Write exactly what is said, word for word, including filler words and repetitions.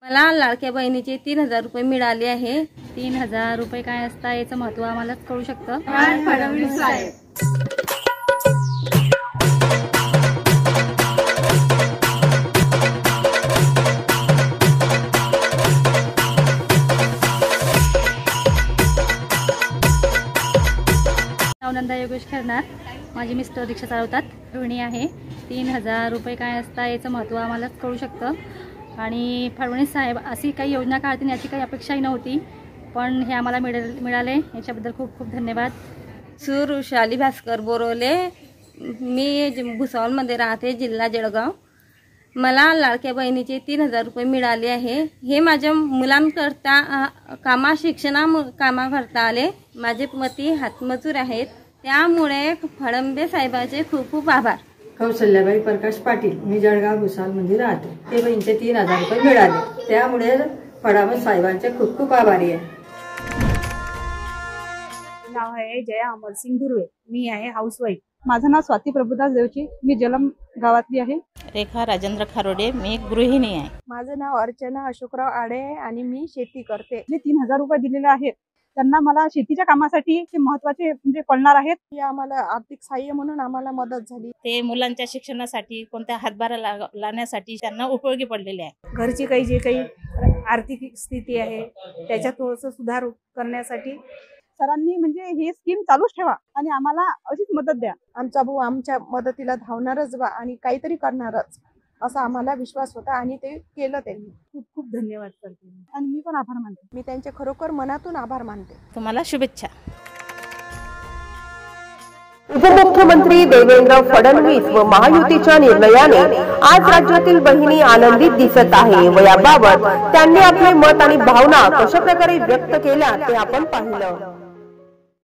मला लाडक्या बहिणीचे तीन हजार रुपये मिळाले आहे। तीन हजार रुपये काय असता याचं महत्त्व आम्हाला कळू शकतं। फडणवीस साहेब नंदा योगेश खरनार, माझे मिस्टर रिक्षा चालवतात, गृहिणी आहे। तीन हजार रुपये काय असता याचं महत्त्व आम्हाला कळू शकतं आणि फडणवीस साहेब अशी काही योजना काढतील याची काही अपेक्षाही नव्हती, पण हे आम्हाला मिळाले मिळाले याच्याबद्दल खूप खूप धन्यवाद। सूर शाली भास्कर बोरोले, मी भुसावळमध्ये राहते, जिल्हा जळगाव। मला लाडक्या बहिणीचे तीन हजार रुपये मिळाले आहे। हे माझ्या मुलांकरता कामा शिक्षणा कामाकरता आले। माझे पती हातमजूर आहेत, त्यामुळे फडणवीस साहेबांचे खूप खूप आभार। कौशल्याबाई प्रकाश पाटील, मी जळगाव भुसावळमध्ये राहते। ते बहिणीचे तीन हजार रुपये मिळाले, त्यामुळे फडणवीस साहेबांचे खूप खूप आभारी आहे। नाव आहे जया अमरसिंग धुर्वे, मी आहे हाऊसवाईफ। माझं नाव स्वाती प्रभुदास देवची, मी जलम गावातली आहे। रेखा राजेंद्र खारोडे, मी एक गृहिणी आहे। माझं नाव अर्चना अशोकराव आडे आहे आणि मी शेती करते। जे तीन हजार रुपये दिलेले आहेत त्यांना मला शेतीच्या कामासाठी ते महत्त्वाचे म्हणजे पडणार आहेत। ही आम्हाला आर्थिक सहाय्य म्हणून आम्हाला मदत झाली। ते मुलांच्या शिक्षणासाठी, कोणत्या हातभार लावण्यासाठी त्यांना उपयोगी पडलेले आहे। घरची काही जे काही आर्थिक स्थिती आहे त्याच्यात थोडंसं सुधार करण्यासाठी सरांनी म्हणजे ही स्कीम चालूच ठेवा आणि आम्हाला अशीच मदत द्या। आमचा भाऊ आमच्या मदतीला धावणारच बा आणि काहीतरी करणारच असा आम्हाला विश्वास होता आणि ते केलं त्यांनी। खूप खूप धन्यवाद करते आणि मी पण आभार मानते। मी त्यांचे खरोखर मनातून आभार मानते। तुम्हाला शुभेच्छा। उपमुख्यमंत्री देवेंद्र फडणवीस व महायुतीच्या निर्णयाने आज राज्यातील बहिणी आनंदित दिसत आहे व याबाबत त्यांनी आपले मत आणि भावना कशा प्रकारे व्यक्त केल्या ते आपण पाहिलं।